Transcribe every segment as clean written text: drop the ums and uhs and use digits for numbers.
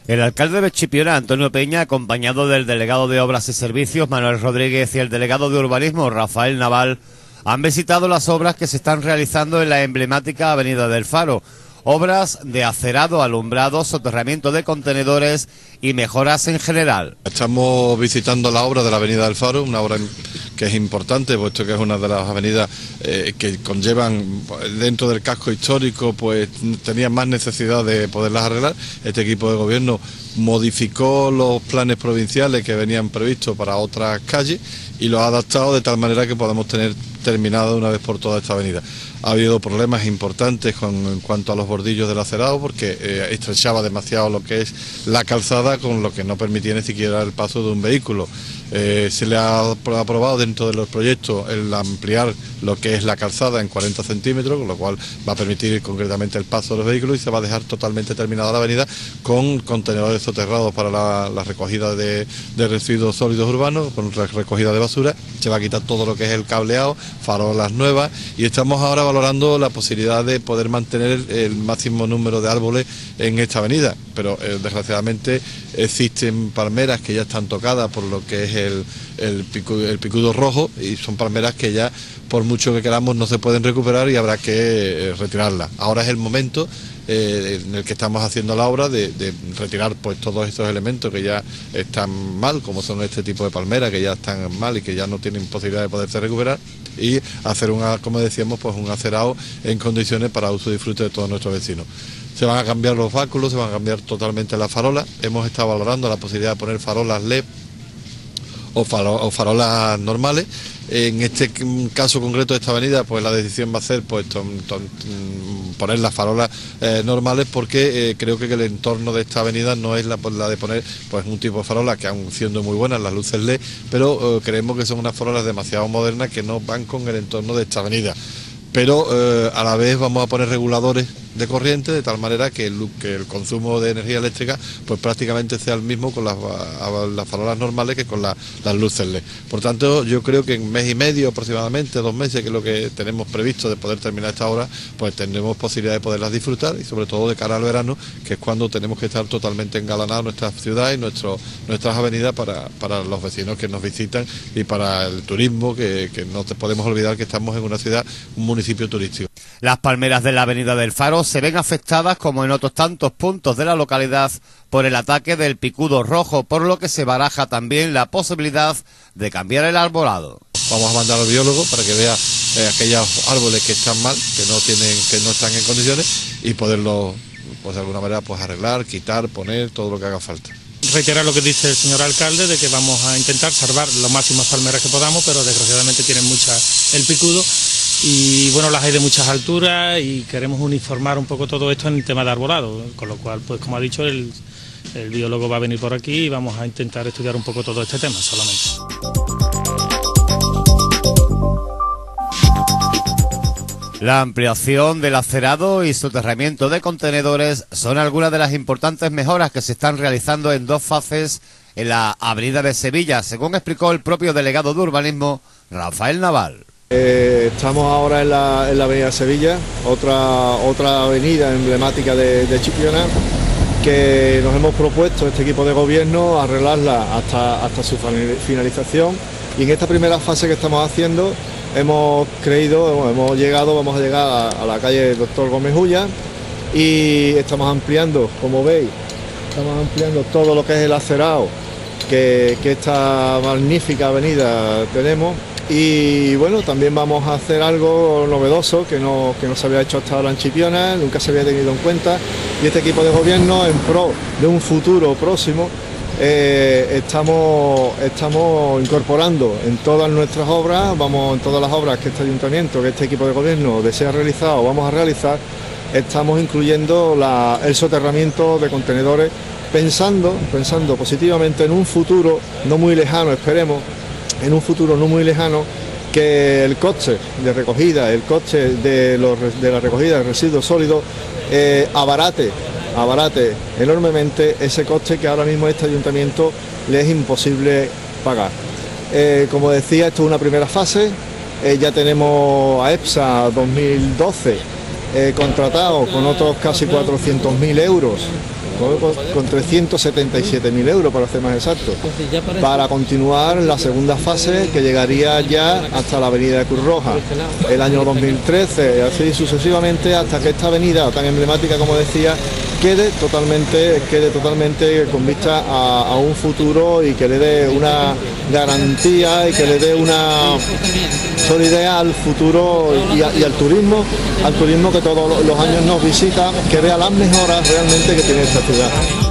El alcalde de Chipiona, Antonio Peña, acompañado del delegado de Obras y Servicios, Manuel Rodríguez, y el delegado de Urbanismo, Rafael Naval, han visitado las obras que se están realizando en la emblemática Avenida del Faro. Obras de acerado, alumbrado, soterramiento de contenedores y mejoras en general. Estamos visitando la obra de la Avenida del Faro, una obra que es importante, puesto que es una de las avenidas que conllevan dentro del casco histórico, pues tenían más necesidad de poderlas arreglar. Este equipo de gobierno modificó los planes provinciales que venían previstos para otras calles y los ha adaptado de tal manera que podamos tener terminada de una vez por toda esta avenida. Ha habido problemas importantes en cuanto a los bordillos del acerado, porque estrechaba demasiado lo que es la calzada, con lo que no permitía ni siquiera el paso de un vehículo. Se le ha aprobado dentro de los proyectos el ampliar lo que es la calzada en 40 centímetros, con lo cual va a permitir concretamente el paso de los vehículos, y se va a dejar totalmente terminada la avenida con contenedores soterrados para la recogida de residuos sólidos urbanos, con recogida de basura. Se va a quitar todo lo que es el cableado, farolas nuevas, y estamos ahora valorando la posibilidad de poder mantener el máximo número de árboles en esta avenida, pero desgraciadamente existen palmeras que ya están tocadas por lo que es el picudo rojo, y son palmeras que ya, por mucho que queramos, no se pueden recuperar y habrá que retirarlas. Ahora es el momento en el que estamos haciendo la obra de retirar pues todos estos elementos que ya están mal, como son este tipo de palmeras que ya están mal y que ya no tienen posibilidad de poderse recuperar, y hacer como decíamos, pues un acerado en condiciones para uso y disfrute de todos nuestros vecinos. Se van a cambiar los báculos, se van a cambiar totalmente las farolas. Hemos estado valorando la posibilidad de poner farolas LED o farolas normales. En este caso concreto de esta avenida, pues la decisión va a ser pues poner las farolas normales, porque creo que el entorno de esta avenida no es la de poner pues un tipo de farola, que aun siendo muy buenas las luces LED, pero creemos que son unas farolas demasiado modernas que no van con el entorno de esta avenida. Pero a la vez vamos a poner reguladores de corriente, de tal manera que el consumo de energía eléctrica pues prácticamente sea el mismo con las farolas normales que con las luces LED. Por tanto, yo creo que en mes y medio aproximadamente, 2 meses, que es lo que tenemos previsto de poder terminar esta obra, pues tendremos posibilidad de poderlas disfrutar, y sobre todo de cara al verano, que es cuando tenemos que estar totalmente engalanados nuestra ciudad y nuestras avenidas para los vecinos que nos visitan, y para el turismo, que no podemos olvidar que estamos en una ciudad, un municipio turístico. Las palmeras de la Avenida del Faro se ven afectadas, como en otros tantos puntos de la localidad, por el ataque del picudo rojo, por lo que se baraja también la posibilidad de cambiar el arbolado. Vamos a mandar al biólogo para que vea aquellos árboles que están mal, que no están en condiciones, y poderlos pues de alguna manera pues arreglar, quitar, poner todo lo que haga falta. Reiterar lo que dice el señor alcalde, de que vamos a intentar salvar las máximas palmeras que podamos, pero desgraciadamente tienen mucha el picudo, y bueno, las hay de muchas alturas, y queremos uniformar un poco todo esto en el tema de arbolado, con lo cual, pues como ha dicho, el biólogo va a venir por aquí y vamos a intentar estudiar un poco todo este tema solamente. La ampliación del acerado y soterramiento de contenedores son algunas de las importantes mejoras que se están realizando en 2 fases en la Avenida de Sevilla, según explicó el propio delegado de Urbanismo, Rafael Naval. Estamos ahora en la Avenida de Sevilla, otra avenida emblemática de Chipiona, que nos hemos propuesto este equipo de gobierno arreglarla hasta su finalización, y en esta primera fase que estamos haciendo vamos a llegar a la calle Doctor Gómez Ulla, y estamos ampliando, como veis, todo lo que es el acerado que esta magnífica avenida tenemos. Y bueno, también vamos a hacer algo novedoso que no se había hecho hasta ahora en Chipiona, nunca se había tenido en cuenta, y este equipo de gobierno, en pro de un futuro próximo, estamos incorporando en todas nuestras obras, en todas las obras que este ayuntamiento, que este equipo de gobierno desea realizar o vamos a realizar, estamos incluyendo el soterramiento de contenedores, pensando positivamente en un futuro no muy lejano, esperemos, que el coste de recogida, el coste de la recogida de residuos sólidos abarate enormemente ese coste que ahora mismo a este ayuntamiento le es imposible pagar. Como decía, esto es una primera fase, ya tenemos a EPSA 2012 contratado con otros casi 400.000 euros con 377.000 euros, para ser más exacto, para continuar la segunda fase, que llegaría ya hasta la avenida de Cruz Roja el año 2013, así sucesivamente, hasta que esta avenida tan emblemática, como decía, quede totalmente con vista a un futuro, y que le dé una garantía y que le dé una solidez al futuro y al turismo que todos los años nos visita, que vea las mejoras realmente que tiene esta ciudad.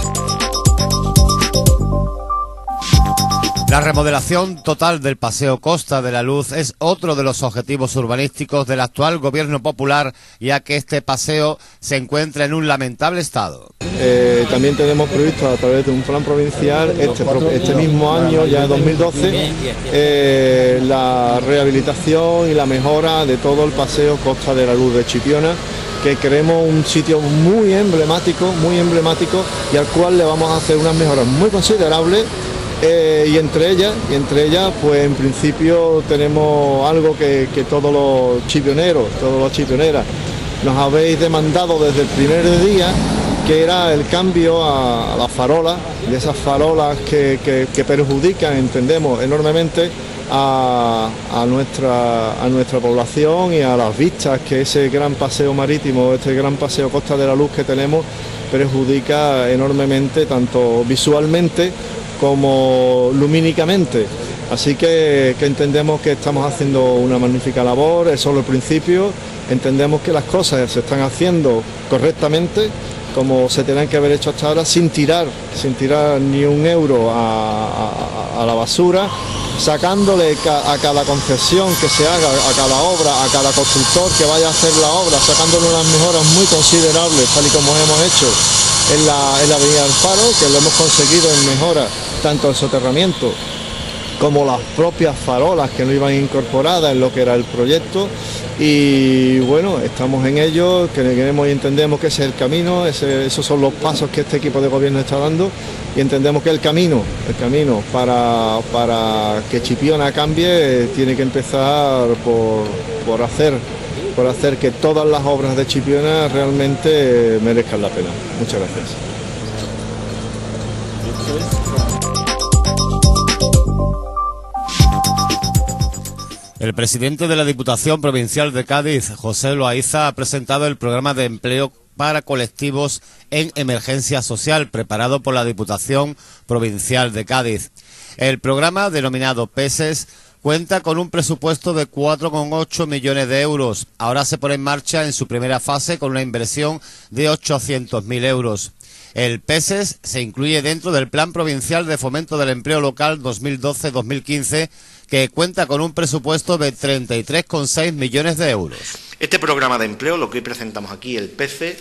La remodelación total del Paseo Costa de la Luz es otro de los objetivos urbanísticos del actual gobierno popular, ya que este paseo se encuentra en un lamentable estado. También tenemos previsto, a través de un plan provincial, este mismo año, ya en 2012, la rehabilitación y la mejora de todo el Paseo Costa de la Luz de Chipiona, que creemos un sitio muy emblemático, y al cual le vamos a hacer unas mejoras muy considerables. Y entre ellas, pues en principio tenemos algo que todos los chipioneros, todas las chipioneras, nos habéis demandado desde el primer día, que era el cambio a las farolas, de esas farolas que perjudican, entendemos, enormemente a nuestra población y a las vistas que ese gran paseo marítimo, este gran paseo Costa de la Luz que tenemos, perjudica enormemente, tanto visualmente como lumínicamente. Así que entendemos que estamos haciendo una magnífica labor, es solo el principio. Entendemos que las cosas se están haciendo correctamente, como se tenían que haber hecho hasta ahora, sin tirar ni un euro a la basura, sacándole a cada concesión que se haga, a cada obra, a cada constructor que vaya a hacer la obra, sacándole unas mejoras muy considerables, tal y como hemos hecho en la avenida del Faro, que lo hemos conseguido en mejora tanto el soterramiento como las propias farolas que no iban incorporadas en lo que era el proyecto. Y bueno, estamos en ello, que queremos y entendemos que ese es el camino, esos son los pasos que este equipo de gobierno está dando, y entendemos que el camino para que Chipiona cambie tiene que empezar por hacer que todas las obras de Chipiona realmente merezcan la pena. Muchas gracias. El presidente de la Diputación Provincial de Cádiz, José Loaiza, ha presentado el programa de empleo para colectivos en emergencia social preparado por la Diputación Provincial de Cádiz. El programa, denominado PESES, cuenta con un presupuesto de 4,8 millones de euros. Ahora se pone en marcha en su primera fase con una inversión de 800.000 euros. El PESES se incluye dentro del Plan Provincial de Fomento del Empleo Local 2012-2015, que cuenta con un presupuesto de 33,6 millones de euros. Este programa de empleo, lo que hoy presentamos aquí, el PESES,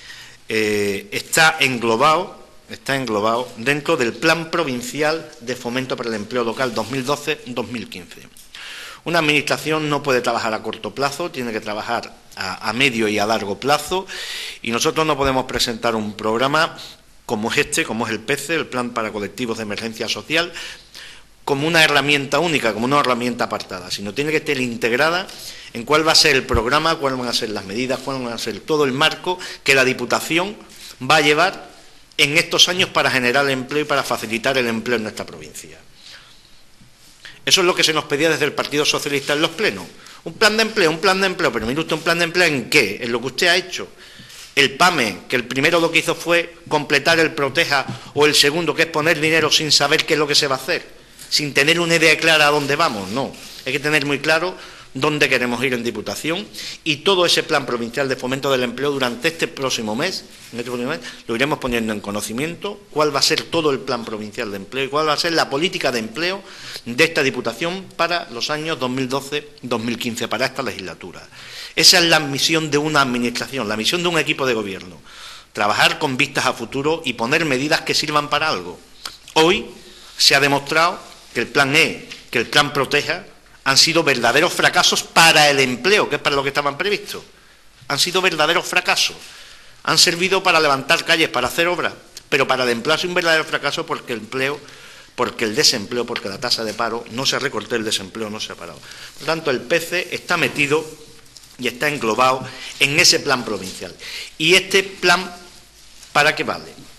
está englobado dentro del Plan Provincial de Fomento para el Empleo Local 2012-2015. Una administración no puede trabajar a corto plazo, tiene que trabajar a medio y a largo plazo, y nosotros no podemos presentar un programa como este, como es el PESES, el Plan para Colectivos de Emergencia Social, como una herramienta única, como una herramienta apartada, sino tiene que estar integrada en cuál va a ser el programa, cuáles van a ser las medidas, cuál va a ser todo el marco que la Diputación va a llevar en estos años para generar empleo y para facilitar el empleo en nuestra provincia. Eso es lo que se nos pedía desde el Partido Socialista en los plenos. Un plan de empleo, pero mire usted, ¿un plan de empleo en qué? En lo que usted ha hecho. El PAME, que el primero lo que hizo fue completar el Proteja, o el segundo, que es poner dinero sin saber qué es lo que se va a hacer, sin tener una idea clara a dónde vamos. No, hay que tener muy claro dónde queremos ir en Diputación, y todo ese plan provincial de fomento del empleo durante este próximo mes, lo iremos poniendo en conocimiento, cuál va a ser todo el plan provincial de empleo y cuál va a ser la política de empleo de esta Diputación para los años 2012-2015, para esta legislatura. Esa es la misión de una administración, la misión de un equipo de gobierno, trabajar con vistas a futuro y poner medidas que sirvan para algo. Hoy se ha demostrado que el plan E, que el plan Proteja, han sido verdaderos fracasos para el empleo, que es para lo que estaban previstos. Han sido verdaderos fracasos. Han servido para levantar calles, para hacer obras, pero para el empleo ha sido un verdadero fracaso porque el desempleo, porque la tasa de paro no se ha recortado, el desempleo no se ha parado. Por lo tanto, el PESES está metido y está englobado en ese plan provincial. ¿Y este plan para qué vale?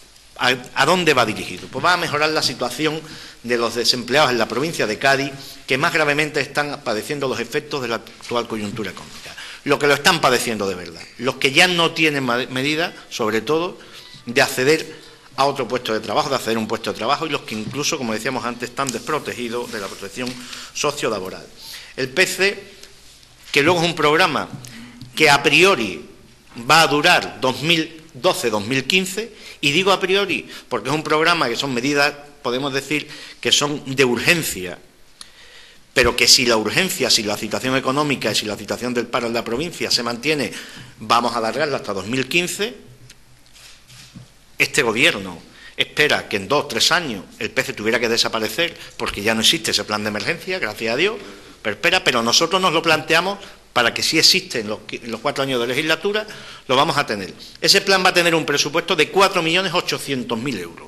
¿A dónde va dirigido? Pues va a mejorar la situación de los desempleados en la provincia de Cádiz, que más gravemente están padeciendo los efectos de la actual coyuntura económica. Los que lo están padeciendo de verdad. Los que ya no tienen medida, sobre todo, de acceder a otro puesto de trabajo, de acceder a un puesto de trabajo, y los que incluso, como decíamos antes, están desprotegidos de la protección sociolaboral. El PECE, que luego es un programa que a priori va a durar 2012-2015, y digo a priori porque es un programa que son medidas, podemos decir, que son de urgencia, pero que si la urgencia, si la situación económica y si la situación del paro en la provincia se mantiene, vamos a alargarla hasta 2015. Este gobierno espera que en 2 o 3 años el PECE tuviera que desaparecer porque ya no existe ese plan de emergencia, gracias a Dios, pero nosotros nos lo planteamos para que si existe en los 4 años de legislatura, lo vamos a tener. Ese plan va a tener un presupuesto de 4.800.000 euros.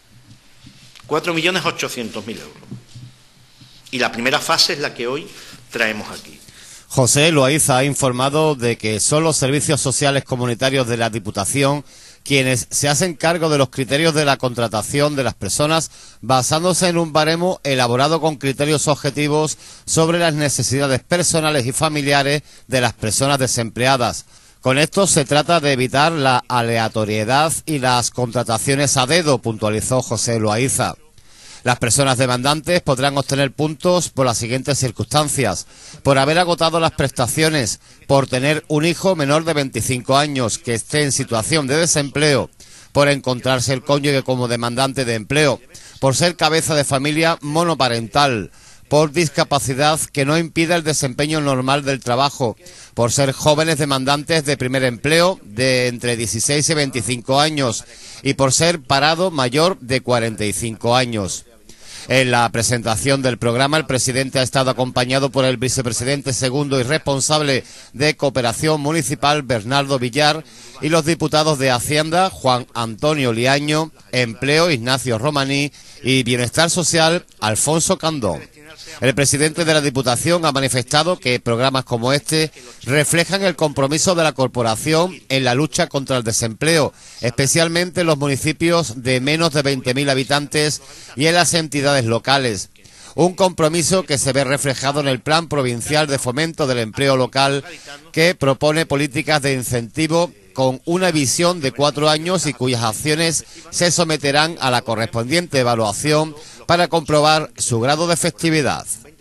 4.800.000 euros. Y la primera fase es la que hoy traemos aquí. José Loaiza ha informado de que son los servicios sociales comunitarios de la Diputación quienes se hacen cargo de los criterios de la contratación de las personas basándose en un baremo elaborado con criterios objetivos sobre las necesidades personales y familiares de las personas desempleadas. Con esto se trata de evitar la aleatoriedad y las contrataciones a dedo, puntualizó José Loaiza. Las personas demandantes podrán obtener puntos por las siguientes circunstancias: por haber agotado las prestaciones, por tener un hijo menor de 25 años que esté en situación de desempleo, por encontrarse el cónyuge como demandante de empleo, por ser cabeza de familia monoparental, por discapacidad que no impida el desempeño normal del trabajo, por ser jóvenes demandantes de primer empleo de entre 16 y 25 años y por ser parado mayor de 45 años. En la presentación del programa, el presidente ha estado acompañado por el vicepresidente segundo y responsable de Cooperación Municipal, Bernardo Villar, y los diputados de Hacienda, Juan Antonio Liaño, Empleo, Ignacio Romaní, y Bienestar Social, Alfonso Candón. El presidente de la Diputación ha manifestado que programas como este reflejan el compromiso de la corporación en la lucha contra el desempleo, especialmente en los municipios de menos de 20.000 habitantes y en las entidades locales. Un compromiso que se ve reflejado en el Plan Provincial de Fomento del Empleo Local, que propone políticas de incentivo con una visión de 4 años y cuyas acciones se someterán a la correspondiente evaluación para comprobar su grado de efectividad.